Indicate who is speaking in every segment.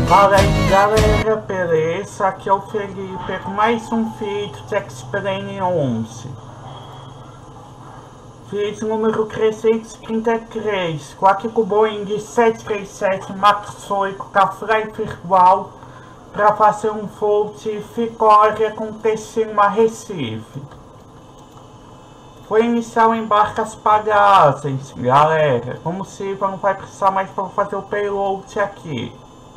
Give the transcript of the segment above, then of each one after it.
Speaker 1: Fala aí galera, beleza? Aqui é o Felipe com mais um vídeo de X-Plane 11. Vídeo número 333, com aqui com o Boeing 737 MAX 8 com a Fly Virtual para fazer um voo de Vitória com destino a Recife. Vou iniciar o embarque às bagagens, galera. Como se não vai precisar mais para fazer o payload aqui.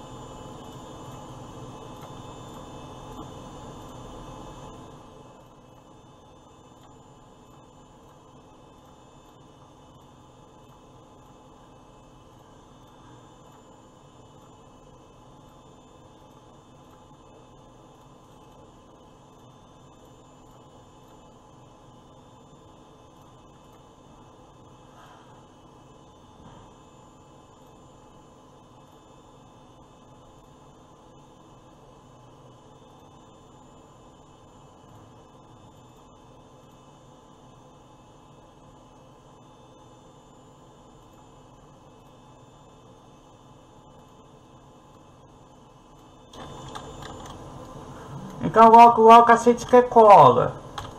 Speaker 1: Então logo a gente decola.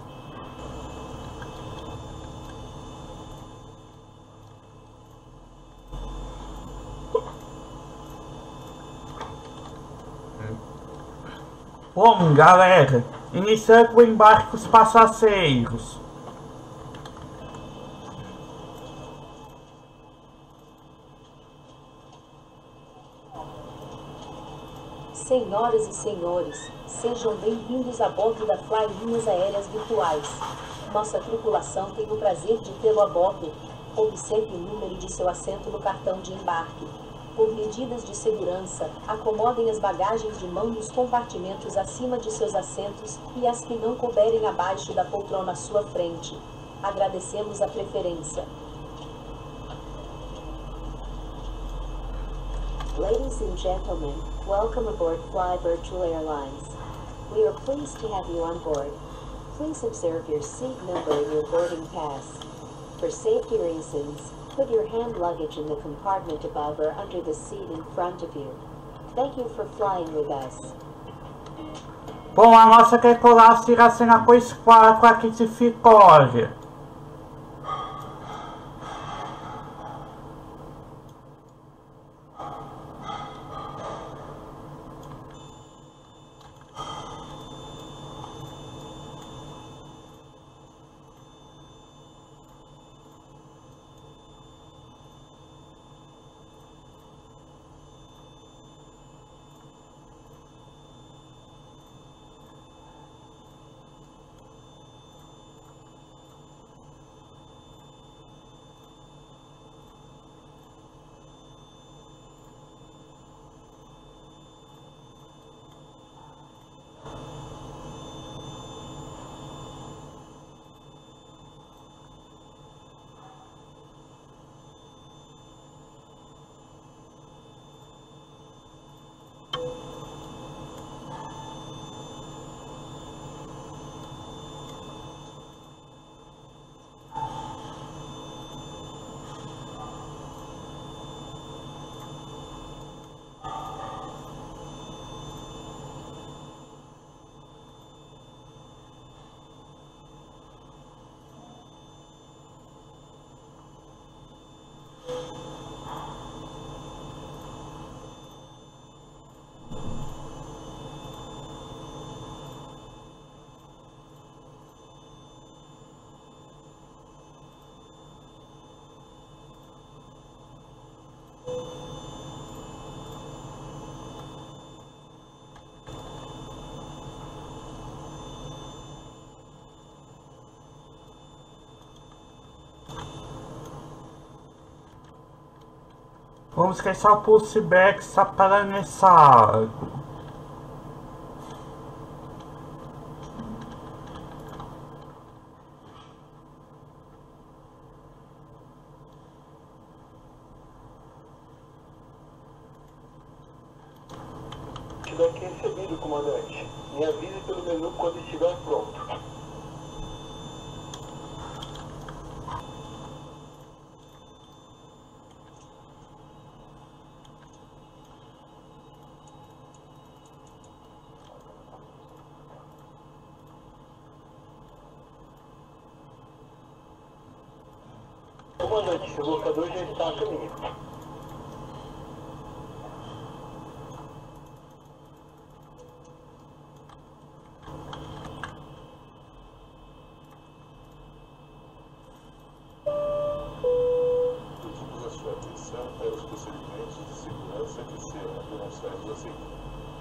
Speaker 1: Bom, galera, iniciando o embarque dos passageiros.
Speaker 2: Senhoras e senhores, sejam bem-vindos a bordo da Fly Linhas Aéreas Virtuais. Nossa tripulação tem o prazer de tê-lo a bordo. Observe o número de seu assento no cartão de embarque. Por medidas de segurança, acomodem as bagagens de mão nos compartimentos acima de seus assentos e as que não couberem abaixo da poltrona à sua frente. Agradecemos a preferência. Ladies and gentlemen, welcome aboard Fly Virtual Airlines. We are pleased to have you on board. Please observe your seat number in your boarding pass. For safety reasons, put your hand luggage in the compartment above or under the seat in front of you. Thank you for flying with us.
Speaker 1: Bom, a nossa decolagem irá ser na Cois 4 aqui de Vitória. Vamos esquecer o pushback, está para nessa.
Speaker 3: Feedback recebido, comandante. Me avise pelo menu quando estiver pronto. comandante, o locador já está a caminho.
Speaker 4: Pedimos a sua atenção para os procedimentos de segurança que serão demonstrados a seguir.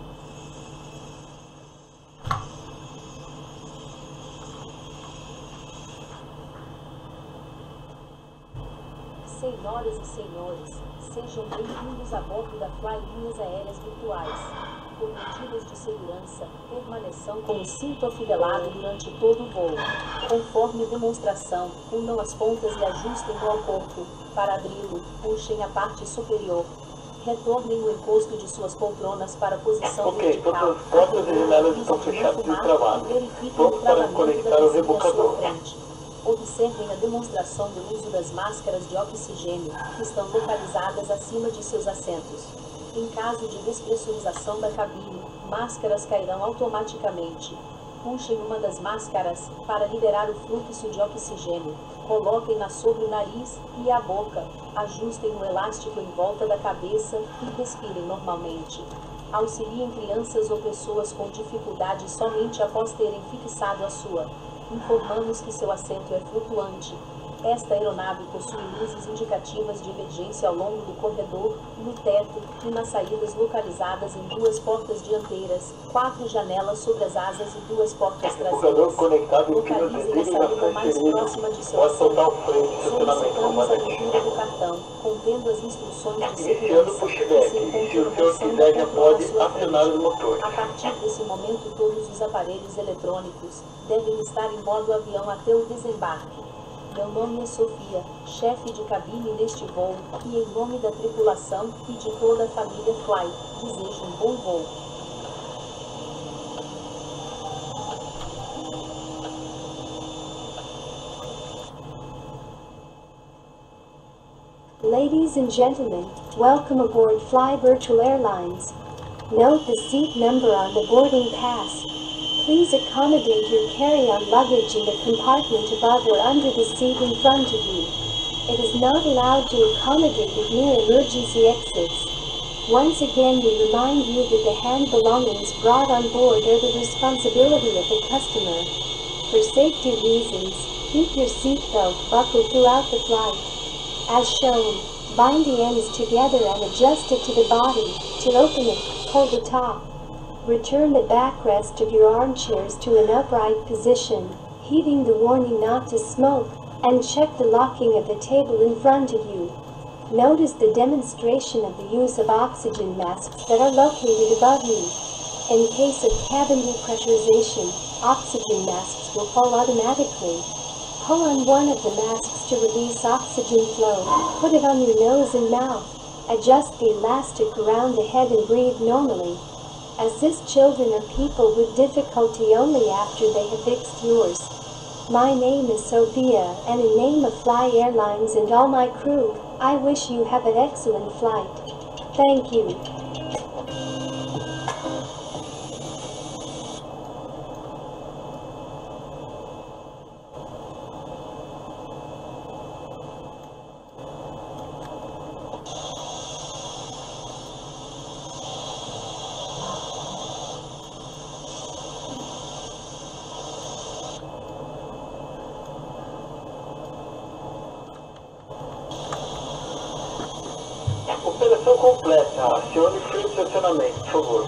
Speaker 2: Senhoras e senhores, sejam bem-vindos a bordo da Fly Linhas Aéreas Virtuais. Por medidas de segurança, permaneçam com o cinto afivelado durante todo o voo. Conforme demonstração, unam as pontas e ajustem-no ao corpo. Para abri-lo, puxem a parte superior. Retornem o encosto de suas poltronas para a posição vertical.
Speaker 3: Todas as portas e janelas estão fechadas e travadas. Pronto para conectar o rebocador.
Speaker 2: Observem a demonstração do uso das máscaras de oxigênio, que estão localizadas acima de seus assentos. Em caso de despressurização da cabine, máscaras cairão automaticamente. Puxem uma das máscaras para liberar o fluxo de oxigênio. Coloquem-na sobre o nariz e a boca. Ajustem o elástico em volta da cabeça e respirem normalmente. Auxiliem crianças ou pessoas com dificuldade somente após terem fixado a sua. Informamos que seu assento é flutuante. Esta aeronave possui luzes indicativas de emergência ao longo do corredor, no teto e nas saídas localizadas em 2 portas dianteiras, 4 janelas sobre as asas e 2 portas traseiras. Localizem a saída mais próxima de seu assento. Solicitamos a leitura do cartão, contendo as instruções de segurança que se encontram no controle na sua frente. A partir desse momento, todos os aparelhos eletrônicos devem estar em modo avião até o desembarque. Meu nome é Sofia, chefe de cabine deste voo, e em nome da tripulação e de toda a família Fly, desejo um bom voo.
Speaker 5: Ladies and gentlemen, welcome aboard Fly Virtual Airlines. Note the seat number on the boarding pass. Please accommodate your carry-on luggage in the compartment above or under the seat in front of you. It is not allowed to accommodate it near emergency exits. Once again, we remind you that the hand belongings brought on board are the responsibility of the customer. For safety reasons, keep your seatbelt buckled throughout the flight. As shown, bind the ends together and adjust it to the body. To open it, pull the top. Return the backrest of your armchairs to an upright position, heeding the warning not to smoke, and check the locking of the table in front of you. Notice the demonstration of the use of oxygen masks that are located above you. In case of cabin depressurization, oxygen masks will fall automatically. Pull on one of the masks to release oxygen flow. Put it on your nose and mouth. Adjust the elastic around the head and breathe normally. Assist children or people with difficulty only after they have fixed yours. My name is Sophia, and in name of Fly Airlines and all my crew, I wish you have an excellent flight. Thank you.
Speaker 3: Operação completa. Acione o freio de estacionamento, por favor.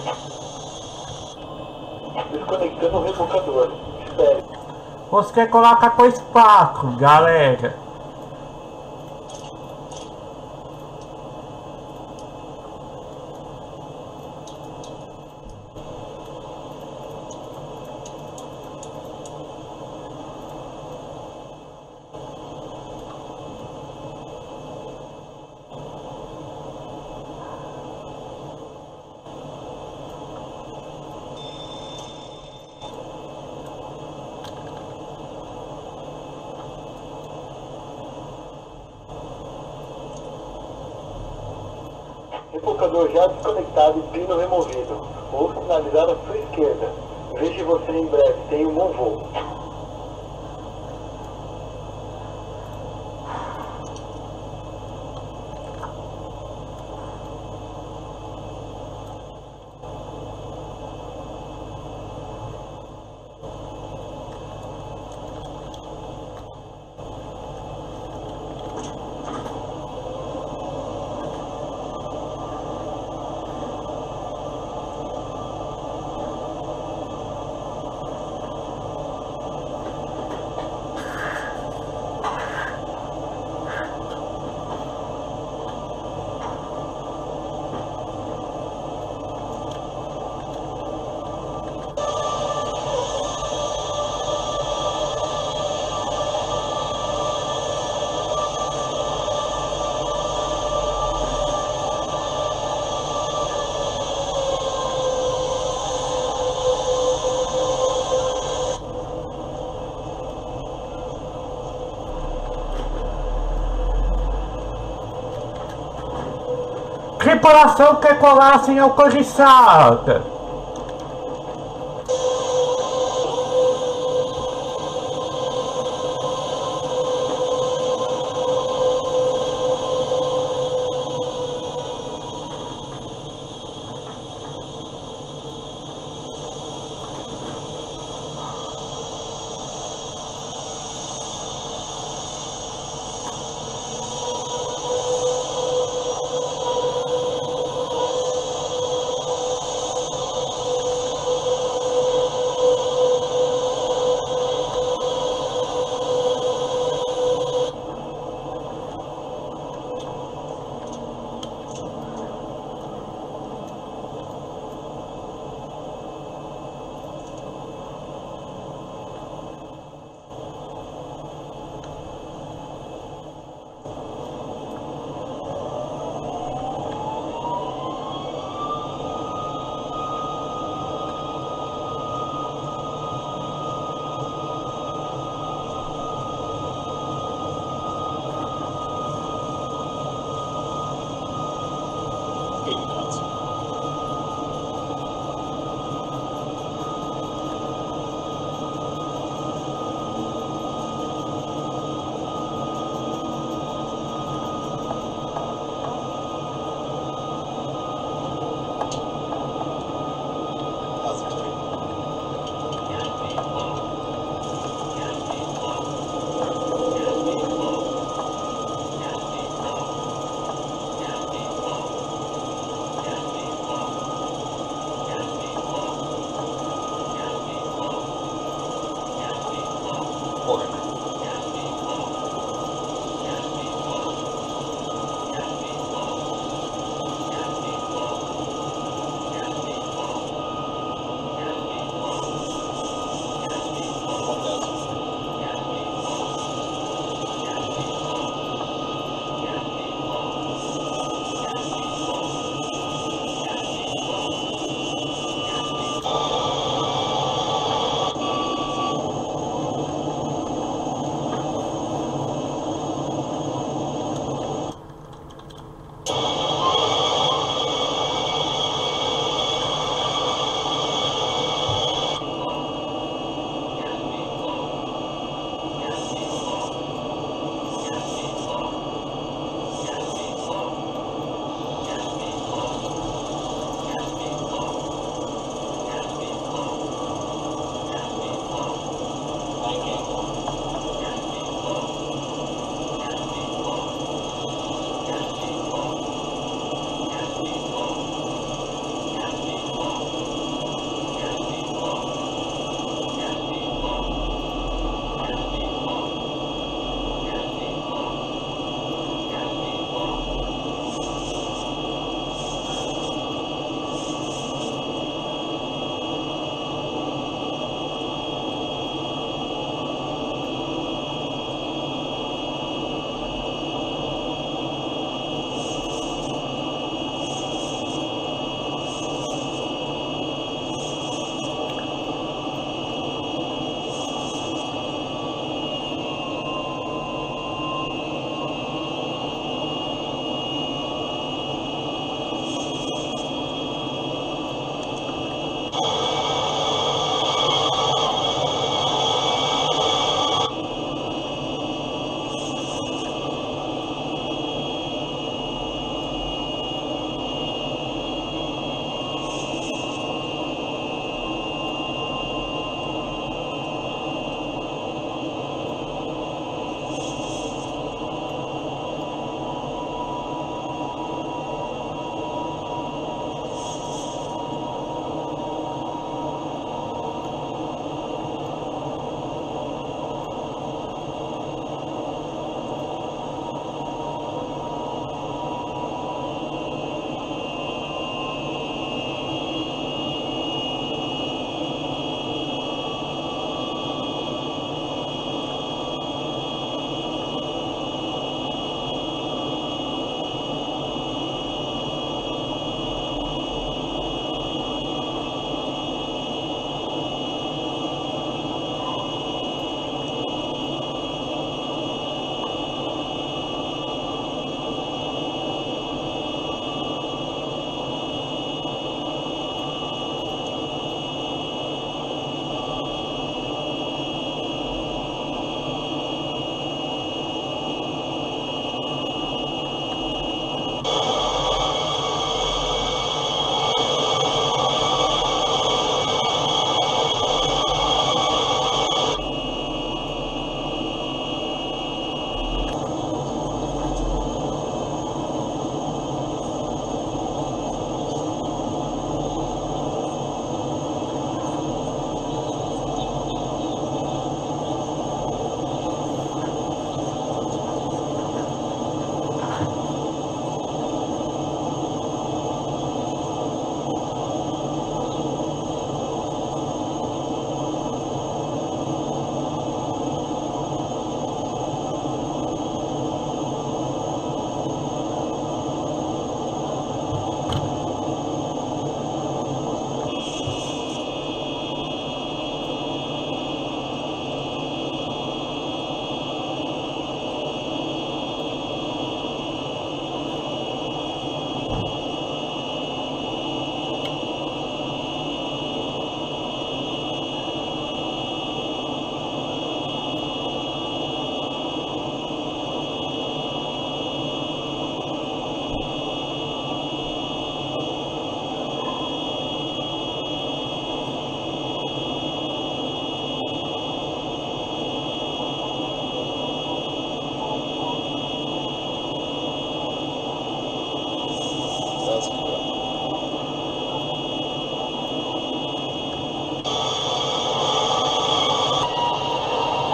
Speaker 3: Desconectando o rebocador. Espere.
Speaker 1: Você coloca 2-4, galera.
Speaker 3: Rebocador já desconectado e pino removido. Vou sinalizar à sua esquerda. Vejo você em breve. Tenha um bom voo.
Speaker 1: tripulação que colar sem autorizada.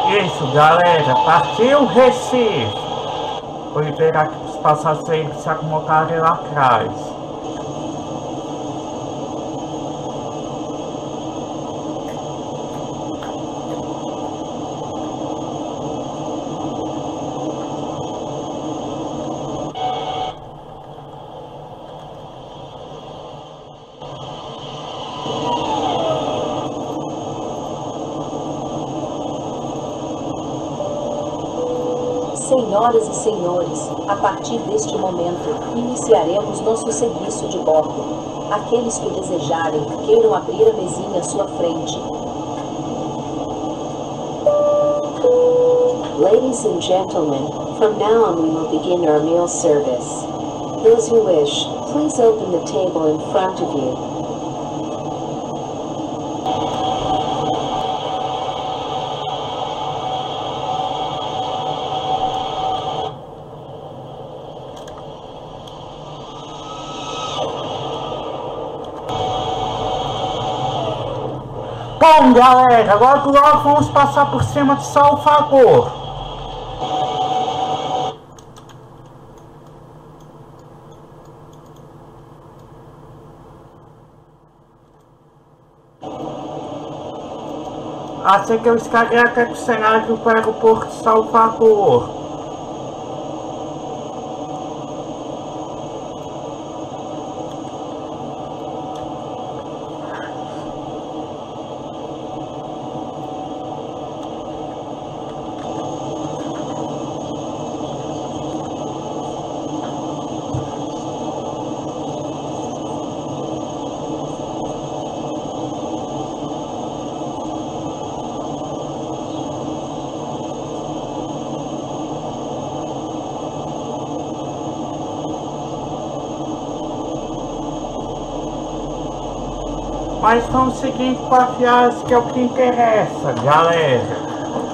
Speaker 1: Isso, galera, partiu Recife. Vou liberar aqui para os passageiros se acomodarem lá atrás.
Speaker 2: Senhoras e senhores, a partir deste momento, iniciaremos nosso serviço de bordo. Aqueles que o desejarem, queiram abrir a mesinha à sua frente.
Speaker 5: Ladies and gentlemen, from now on we will begin our meal service. Those who wish, please open the table in front of you.
Speaker 1: Bom, galera, logo vamos passar por cima de Salvador. Assim que eu escrever aqui o cenário do aeroporto de Salvador. Mas vamos seguir com a viagem, que é o que interessa, galera.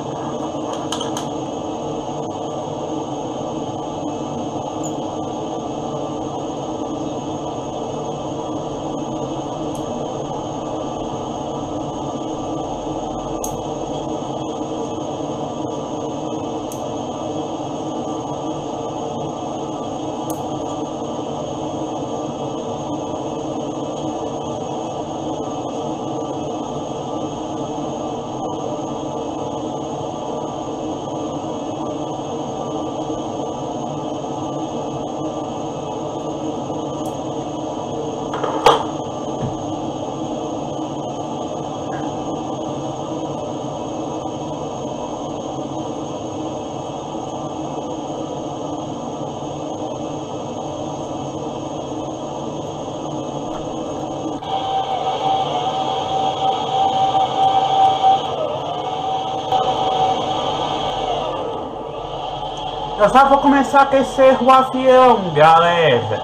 Speaker 1: Eu já vou começar a aquecer o avião, galera.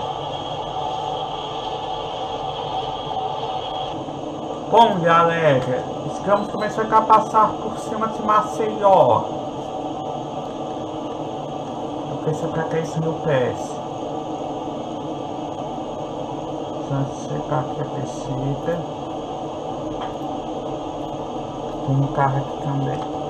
Speaker 1: Bom, galera, vamos começar a passar por cima de Maceió. Eu pensei para aquecer meu pés. Já chegar aqui aquecida. Tem um carro aqui também.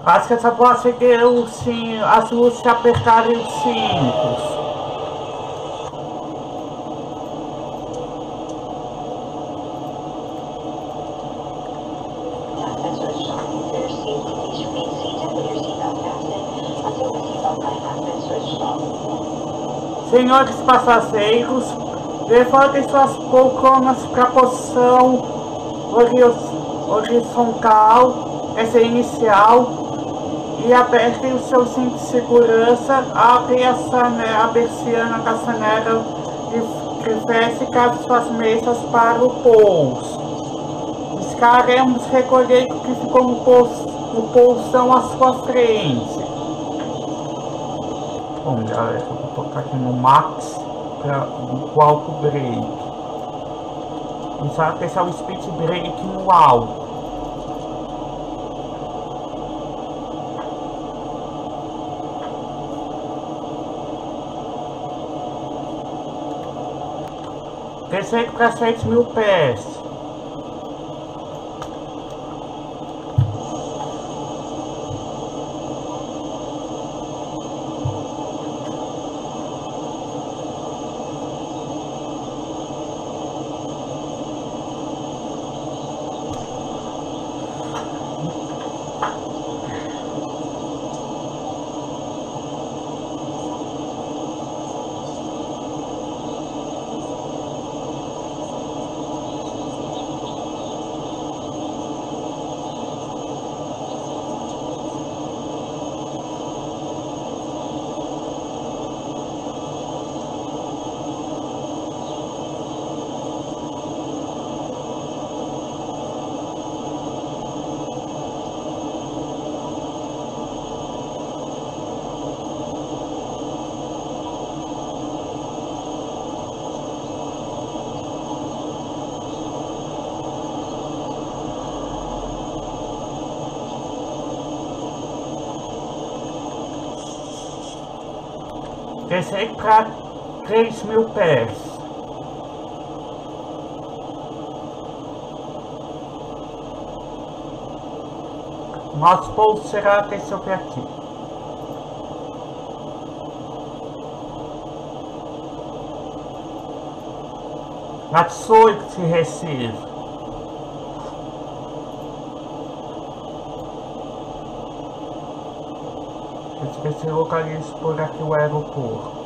Speaker 1: Acho que essa pode seguir o sim, as luzes se apertarem os cintos. Senhores passageiros, levantem suas poltronas para a posição horizontal, essa é inicial, e apertem o seu cinto de segurança, abrem a persiana da sanera e feche suas mesas para o pouso. Estaremos recolhendo o que ficou no pousão à sua frente. Bom, galera, eu vou tocar aqui no Max para o alto break. E só deixar o speed break no alto. Descer para 7.000 pés. Descer para 3.000 pés. Nosso pouso será até sobre aqui. Na 18 de Recife. Deixa eu ver se eu localizo por aqui o aeroporto.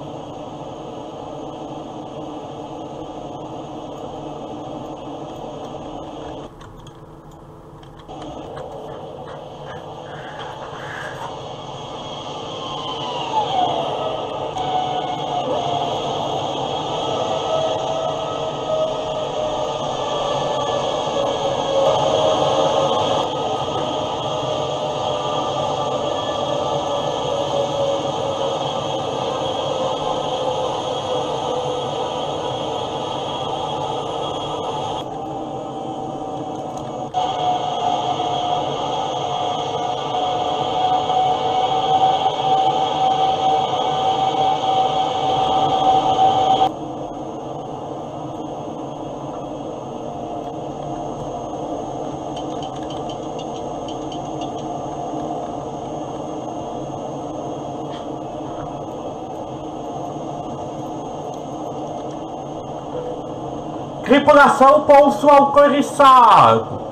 Speaker 1: Tripulação pouso autorizado.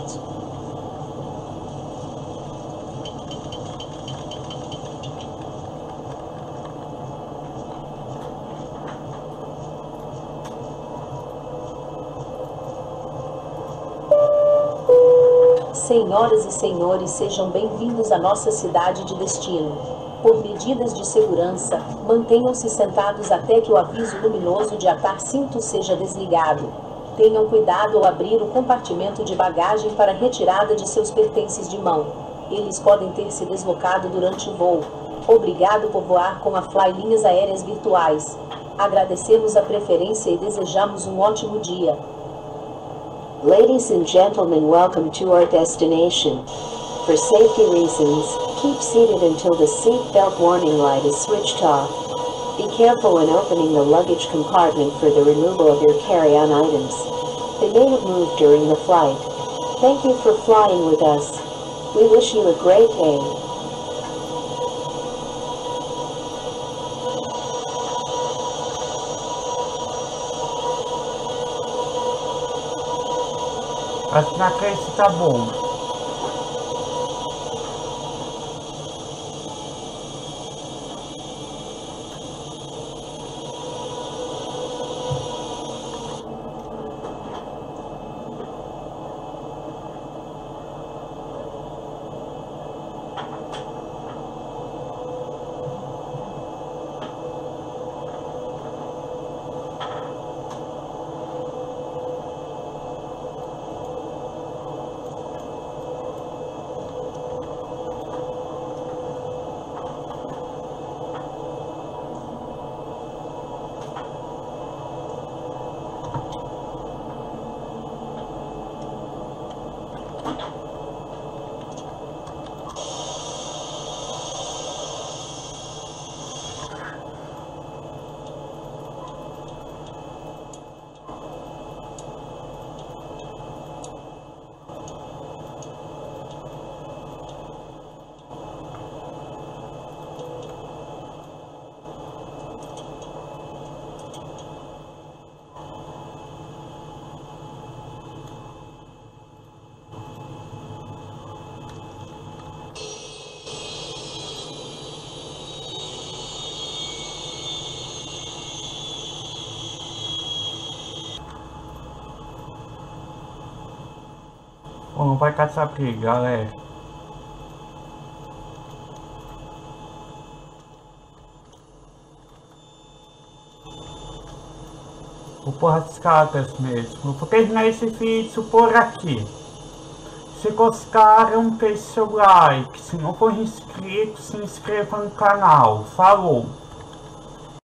Speaker 2: flight. Senhoras e senhores, sejam bem-vindos à nossa cidade de destino. Por medidas de segurança, mantenham-se sentados até que o aviso luminoso de atar cinto seja desligado. Tenham cuidado ao abrir o compartimento de bagagem para retirada de seus pertences de mão. Eles podem ter se deslocado durante o voo. Obrigado por voar com a Fly Linhas Aéreas Virtuais. Agradecemos a preferência e desejamos um ótimo dia.
Speaker 6: Ladies and gentlemen, welcome to our destination. For safety reasons, keep seated until the seatbelt warning light is switched off. Be careful when opening the luggage compartment for the removal of your carry-on items. They may have moved during the flight. Thank you for flying with us. We wish you a great day.
Speaker 1: Acho que na cresce tá bom. Pô, não vai caçar briga, galera. Vou pôr as cartas mesmo. Vou terminar esse vídeo por aqui. Se gostaram, deixe seu like. Se não for inscrito, se inscreva no canal. Falou!